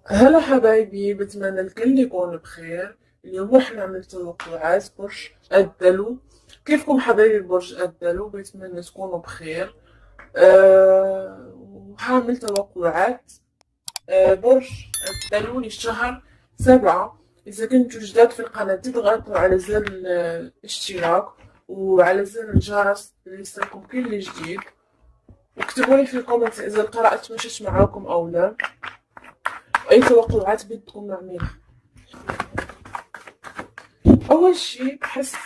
هلا حبايبي، بتمنى الكل يكون بخير. اليوم رح نعمل توقعات برج الدلو. كيفكم حبايبي برج الدلو؟ بتمنى تكونوا بخير. وهعمل توقعات برج الدلو لشهر 7. إذا كنتوا جداد في القناة تضغطوا على زر الاشتراك وعلى زر الجرس ليصلكم كل جديد، واكتبوا لي في الكومنت إذا القراءة مشت معاكم أو لا، وأي توقعات بدكم نعملها. أول شي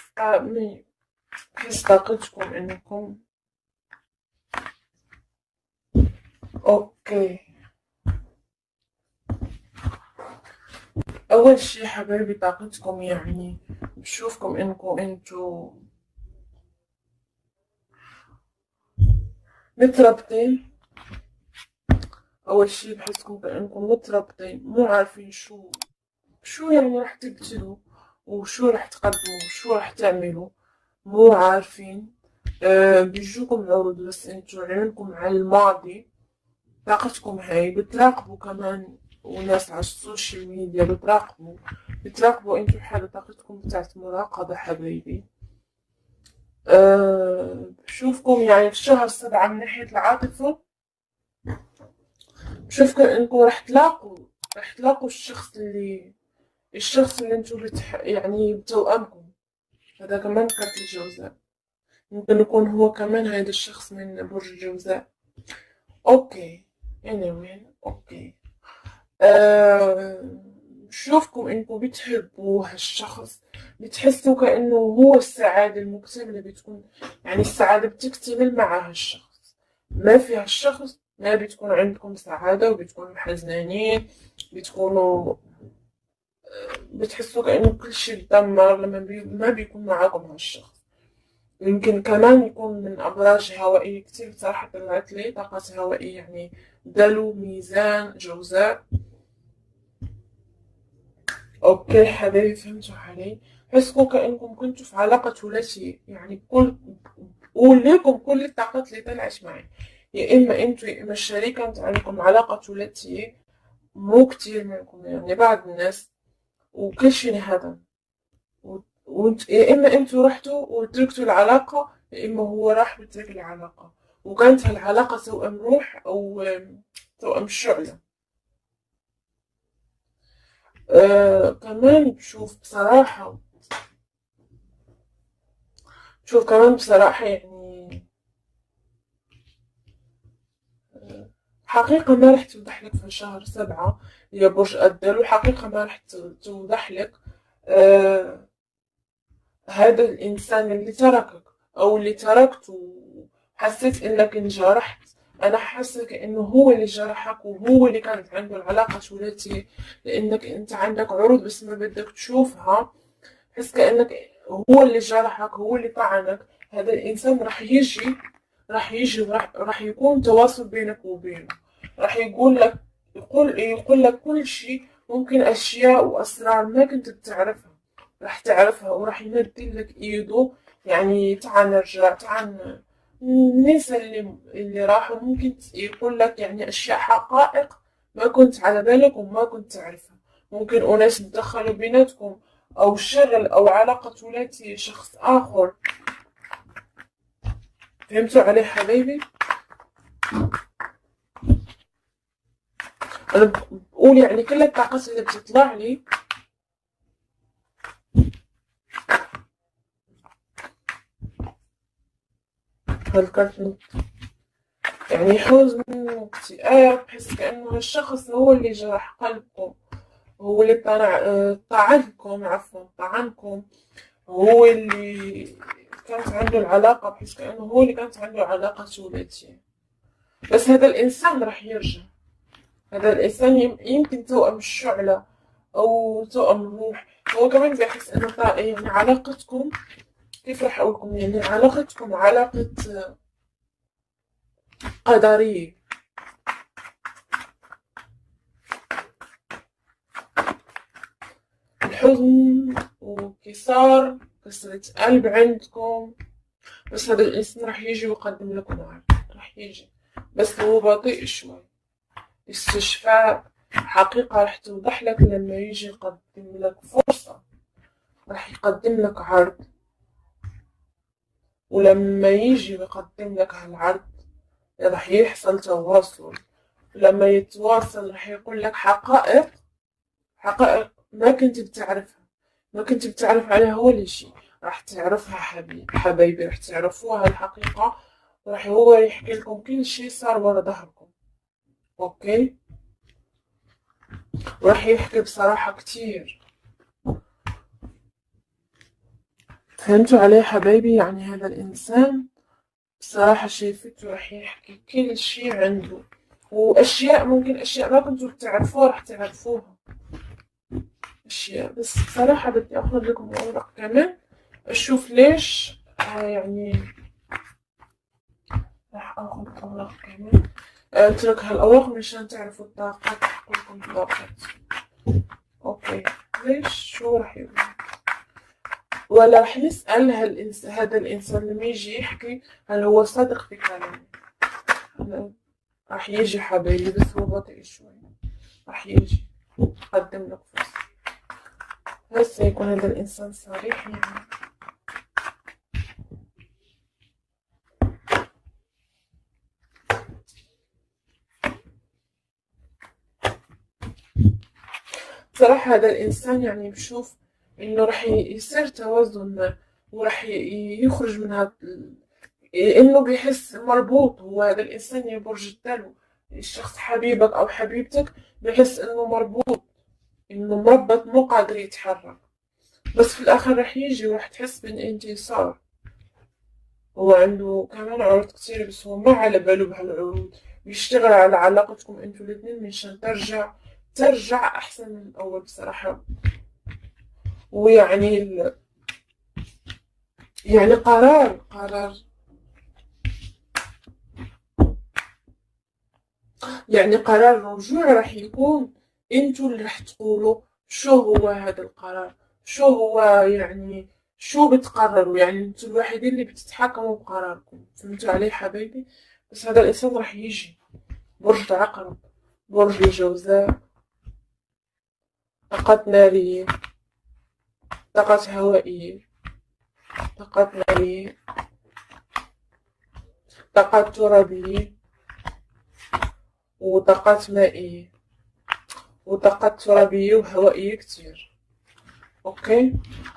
بحس طاقتكم إنكم أوكي. أول شي حبايبي طاقتكم، يعني بشوفكم إنكم انتو متربطين. أول شي بحسكم كأنكم متربطين، مو عارفين شو يعني راح تبتلوا، وشو راح تقدموا، وشو راح تعملوا. مو عارفين. بيجوكم عروض بس انتو عيونكم على الماضي. طاقتكم هاي بتراقبوا كمان، وناس على السوشيال ميديا بتراقبوا انتو حالة طاقتكم بتاعت مراقبة حبايبي. بشوفكم يعني في شهر 7 من ناحية العاطفة. بشوفكم انكم راح تلاقوا الشخص اللي انتو يعني بتوأمكم. هذا كمان كارت الجوزاء، ممكن يكون هو كمان هذا الشخص من برج الجوزاء. اوكي. anyway اوكي. آه، بشوفكم انكم بتحبوا هالشخص، بتحسوا كأنه هو السعادة المكتملة بتكون، يعني السعادة بتكتمل مع هالشخص. ما في هالشخص ما بتكون عندكم سعادة، وبتكونوا حزنانين. بتكونوا بتحسوا كأنه كل شيء اتدمر لما ما بيكون معاكم هالشخص. يمكن كمان يكون من أبراج هوائية كتير. بصراحة طلعت لي طاقة هوائية، يعني دلو، ميزان، جوزاء. اوكي حبايبي، فهمتوا علي؟ حسكم كأنكم كنتوا في علاقة ثلاثية، يعني قول لكم كل الطاقات اللي طلعت معي. يا إما انتوا يا إما الشريك كانت عندكم علاقة ثلاثية. مو كتير منكم، يعني بعض الناس، وكل شي انهدم. يا إما انتوا رحتوا وتركتوا العلاقة، يا إما هو راح وترك العلاقة. وكانت هالعلاقة توأم روح أو توأم شعلة. كمان بصراحة يعني حقيقة ما راح توضح لك في شهر 7 يا برج الدلو. حقيقة ما راح توضح لك. آه هذا الإنسان اللي تركك أو اللي تركته، حسيت إنك انجرحت. أنا حاسة كأنه هو اللي جرحك، وهو اللي كانت عنده العلاقة ثلاثية. لأنك أنت عندك عروض بس ما بدك تشوفها. حس كأنك هو اللي جرحك، هو اللي طعنك. هذا الإنسان راح يجي راح يكون تواصل بينك وبينه. راح يقول لك كل شيء. ممكن أشياء وأسرار ما كنت بتعرفها راح تعرفها، وراح يمد لك إيده. يعني تعال نرجع، تعال ننسى اللي راح. وممكن يقول لك يعني أشياء، حقائق ما كنت على بالك وما كنت تعرفها. ممكن أناس تدخلوا بيناتكم، أو شغل أو علاقة ولاتي شخص آخر. فهمتوا علي حبايبي؟ أنا بقول يعني كل الطاقات اللي بتطلع لي. هالكارت يعني حزن واكتئاب. بحس كأنه هالشخص هو اللي جرح قلبكم، هو اللي طعنكم، عفوا طعنكم. هو اللي كانت عنده العلاقة. بحس كأنه هو اللي كانت عنده علاقة ثلاثية. بس هذا الإنسان راح يرجع. هذا الإنسان يمكن توأم الشعلة أو توأم الروح. هو كمان بيحس إنه يعني علاقتكم، كيف راح أقولكم، يعني علاقتكم علاقة قدرية. الحزن وانكسار، كسرة قلب عندكم. بس هذا الإنسان راح يجي ويقدم لكم عرض. راح يجي بس هو بطيء شوي. استشفاء. الحقيقة راح توضح لك لما يجي يقدم لك فرصة، راح يقدم لك عرض، ولما يجي يقدم لك هالعرض راح يحصل تواصل. لما يتواصل راح يقول لك حقائق، حقائق ما كنت بتعرفها، ما كنت بتعرف عليها ولا شيء، راح تعرفها حبايبي، راح تعرفوها الحقيقة، وراح هو يحكي لكم كل شيء صار ورا ظهركم. اوكي، وراح يحكي بصراحة كتير. فهمتوا عليه حبايبي؟ يعني هذا الإنسان بصراحة شايفته راح يحكي كل شيء عنده، وأشياء ممكن أشياء ما كنتوا بتعرفوها راح تعرفوها أشياء. بس بصراحة بدي أخذ لكم أوراق كمان أشوف ليش يعني راح أخذ أوراق كمان أترك هالأوراق مشان تعرفوا الطاقات، أحكي لكم طاقات. أوكي، ليش شو راح يقول؟ ولا راح نسأل هذا الإنسان لما يجي يحكي هل هو صادق في كلامه؟ راح يجي حبايبي بس هو بطيء شوي، راح يجي قدم لك فرصة. هسه يكون هذا الإنسان صريح يعني. بصراحة هذا الإنسان يعني بشوف إنه راح يصير توازن ما، وراح يخرج من هذا إنه بيحس مربوط. هو هذا الإنسان يا برج الدلو، الشخص حبيبك أو حبيبتك بيحس إنه مربوط، إنه مربط مو قادر يتحرك. بس في الآخر راح يجي وراح تحس بالانتصار. هو عنده كمان عروض كتير بس هو ما على باله بهالعروض، بيشتغل على علاقتكم انتوا الاتنين مشان ترجع أحسن من الأول بصراحة. ويعني يعني قرار يعني قرار الرجوع راح يكون انتوا اللي راح تقولوا شو هو هذا القرار، شو هو يعني، شو بتقرروا، يعني انتوا الوحيدين اللي بتتحكموا بقراركم. فهمتوا علي حبايبي؟ بس هذا الإنسان راح يجي برج العقرب، برج الجوزاء، طاقات نارية، طاقات هوائية، طاقات نارية، طاقات ترابية، وطاقات مائية، وطاقات ترابية وهوائية كتير. اوكي،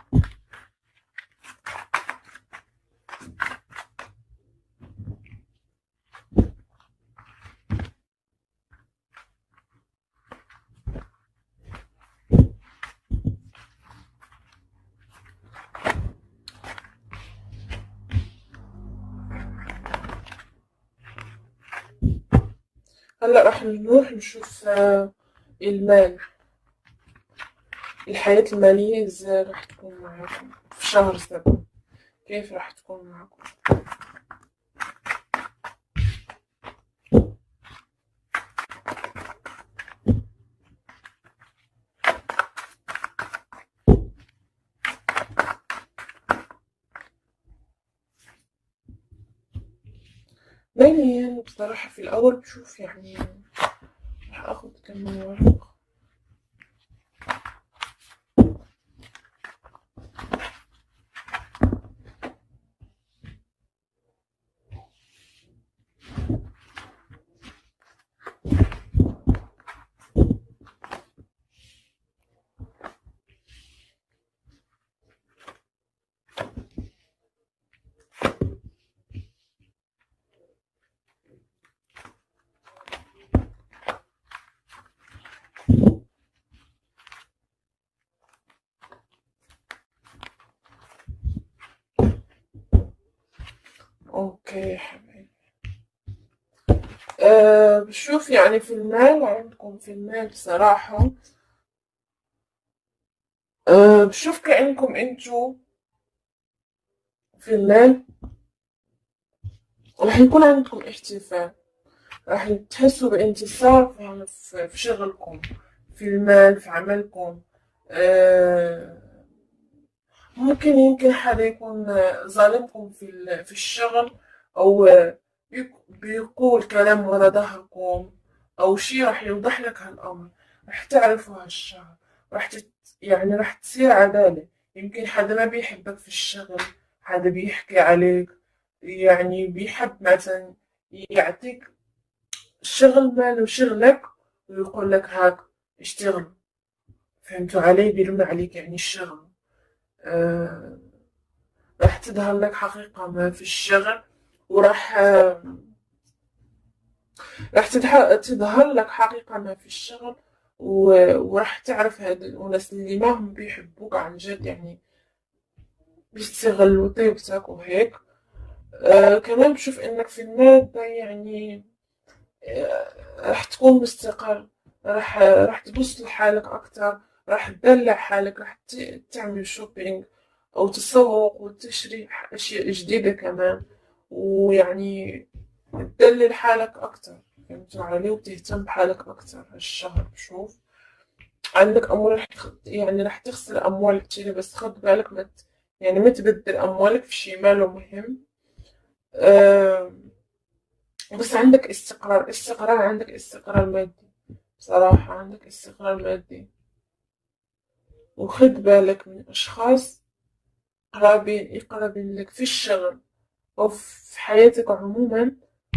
هلا راح نروح نشوف المال، الحياة المالية ازاي راح تكون معاكم في شهر 7، كيف راح تكون معاكم. ماليا بصراحة في الأول بشوف يعني راح أخذ كم ورق. اوكي يا حبيبي، بشوف يعني في المال عندكم، في المال بصراحة بشوف كأنكم انتوا في المال راح يكون عندكم احتفال، راح تحسوا بانتصار في شغلكم، في المال، في عملكم. آه، ممكن يمكن حدا يكون ظالمكم في الشغل، أو بيقول كلام ورا ظهركم، أو شي راح يوضح لك هالأمر. راح تعرفوا هالشهر، يعني راح تصير عدالة. يمكن حدا ما بيحبك في الشغل، حدا بيحكي عليك، يعني بيحب مثلا يعطيك الشغل ماله شغلك ويقول لك هاك اشتغل. فهمتوا علي؟ بيلوم عليك يعني الشغل. آه راح تظهر لك حقيقة ما في الشغل، وراح تظهر لك حقيقة ما في الشغل، وراح تعرف هاد الأناس اللي ما هم بيحبوك عن جد، يعني بيستغلوا طيبتك وهيك. كمان بشوف إنك في المادة يعني راح تكون مستقر، راح تبص لحالك أكتر، راح تدلع حالك، راح تعمل شوبينج أو تسوق وتشتري أشياء جديدة كمان، ويعني تدلل حالك أكتر. فهمتوا علي؟ وتهتم بحالك أكتر هالشهر. بشوف عندك أموال يعني راح تخسر أموال كتير، بس خد بالك يعني ما تبدل أموالك في شي ماله مهم. أه بس عندك استقرار، عندك استقرار مادي. بصراحة عندك استقرار مادي. وخد بالك من أشخاص يقربين لك في الشغل أو في حياتك عموما،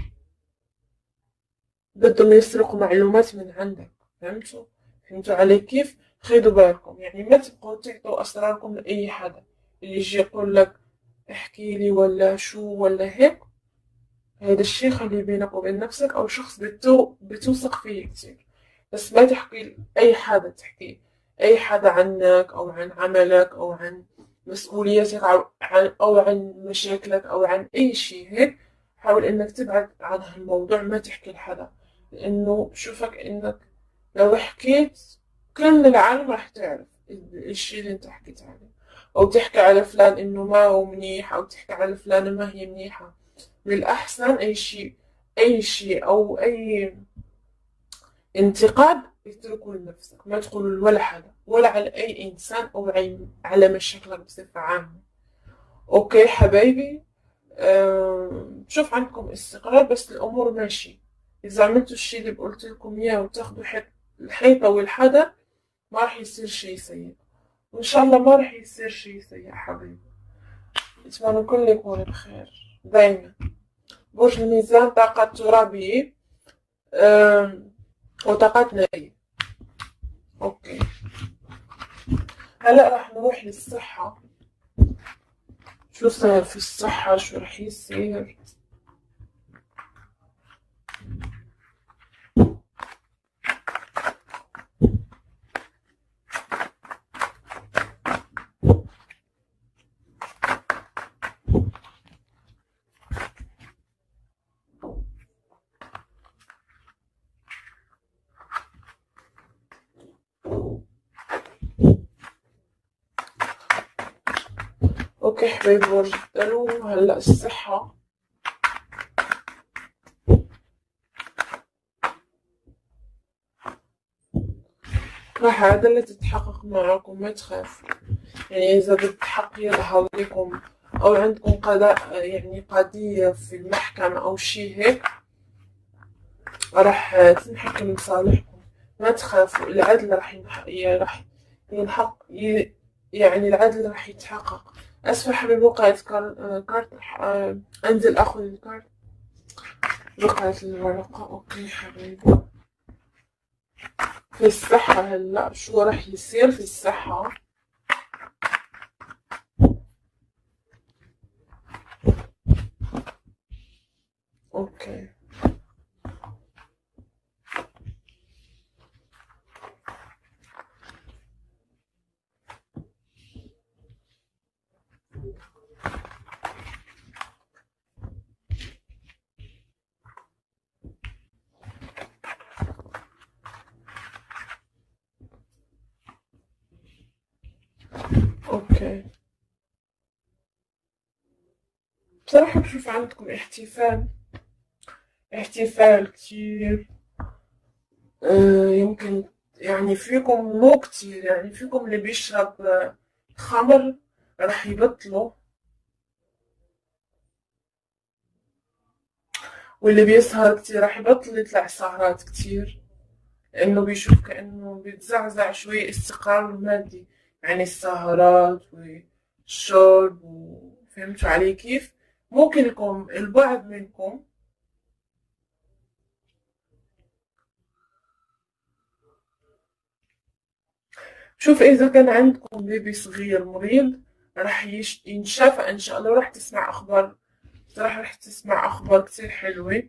بدهم يسرقوا معلومات من عندك. فهمتوا علي كيف؟ خدوا بالكم، يعني ما تبقوا تعطوا أسراركم لأي حدا اللي يجي يقول لك احكي لي ولا شو ولا هيك. هذا الشي خليه بينك وبين نفسك أو شخص بتوثق فيه كتير. بس ما تحكي لأي حدا، تحكي أي حدا عنك أو عن عملك أو عن مسؤوليتك أو عن مشاكلك أو عن أي شي هيك. حاول إنك تبعد عن هالموضوع، ما تحكي لحدا، لأنه بشوفك إنك لو حكيت كل العالم راح تعرف الشي اللي انت حكيت عليه، أو تحكي على فلان إنه ما هو منيح، أو تحكي على فلانة ما هي منيحة. من الأحسن أي شيء أو أي انتقاد اتركه لنفسك، ما تقولوا ولا حدا ولا على أي إنسان أو على مشاكلك بصفة عامة. أوكي حبايبي؟ شوف عندكم استقرار، بس الأمور ماشي. إذا عملتوا الشي اللي قلت لكم إياه وتاخدوا الحيطة والحذر، ما راح يصير شي سيء، وإن شاء الله ما راح يصير شي سيء حبيبي. أتمنى الكل يكون بخير دايما. برج الميزان طاقة ترابية، وطاقات نارية. أوكي، هلأ راح نروح للصحة. شو صار في الصحة؟ شو راح يصير؟ أوكي حبايبي، برج الدلو. هلأ الصحة. راح عدلة تتحقق معاكم، ما تخافوا. يعني إذا بالحق يظهر لكم أو عندكم قضاء، يعني قضية في المحكمة أو شي هيك، راح تنحكم لصالحكم. ما تخافوا، العدل راح ينحق يعني العدل راح يتحقق. أسفل حبيبي، وقعت كارت. أنزل أخذ الكارت. وقعت الورقة. أوكي حبيبي، في الصحة هلا شو راح يصير في الصحة؟ أوكي. أوكي، بصراحة بشوف عندكم احتفال كتير. يمكن يعني فيكم مو كتير، يعني فيكم اللي بيشرب خمر راح يبطلوا، واللي بيسهر كتير راح يبطل يطلع سهرات كتير. لأنه بيشوف كأنه بيتزعزع شوي استقراره المادي، يعني السهرات والشرب فهمتوا علي كيف؟ ممكن يكون البعض منكم، شوف إذا كان عندكم بيبي صغير مريض راح ينشفى إن شاء الله، وراح تسمع أخبار، صراحة راح تسمع أخبار كتير حلوة.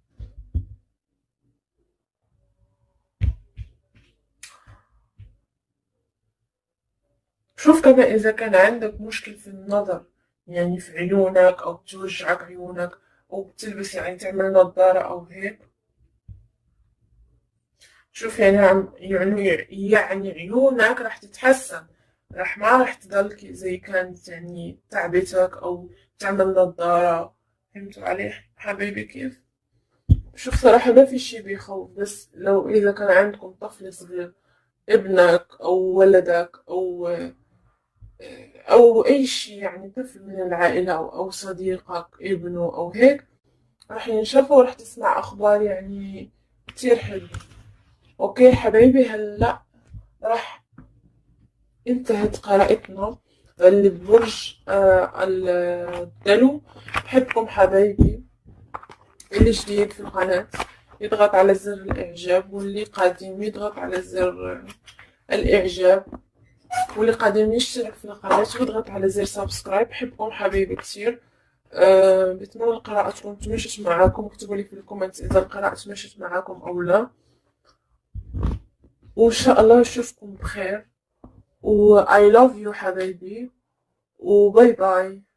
شوف كمان إذا كان عندك مشكل في النظر، يعني في عيونك أو بتوجعك عيونك أو بتلبس يعني تعمل نظارة أو هيك، شوف يعني يعني عيونك راح تتحسن، ما راح تضل زي كانت يعني تعبتك أو تعمل نظارة. فهمتوا علي حبيبي كيف؟ شوف صراحة ما في شي بيخوف، بس لو إذا كان عندكم طفل صغير، ابنك أو ولدك أو أي شي يعني طفل من العائلة أو صديقك ابنه أو هيك، راح ينشفوا وراح تسمع أخبار يعني كتير حلوة. أوكي حبايبي، هلأ راح انتهت قراءتنا اللي ببرج الدلو. بحبكم حبايبي. اللي جديد في القناة يضغط على زر الإعجاب، واللي قادم يضغط على زر الإعجاب، واللي قادم يشترك في القناة ويضغط على زر سبسكرايب. بحبكم حبايبي كتير. بتمنى القراءة تكون مشت معاكم، اكتبوا لي في الكومنت إذا القراءة مشت معاكم أو لا، وإن شاء الله أشوفكم بخير. و I love you حبايبي، وباي باي.